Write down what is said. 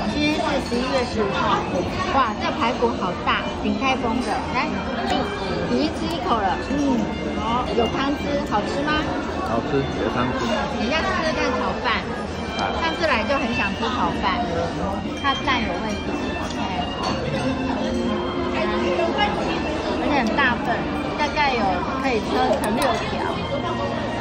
今天是11月15号，哇，这排骨好大，鼎泰丰的，来，已经吃一口了，有汤汁，好吃吗？ 好吃，有汤汁。 人家吃这蛋炒饭，上次来就很想吃炒饭，它蛋有问题 ，OK。而且很大份，大概有可以车成6条。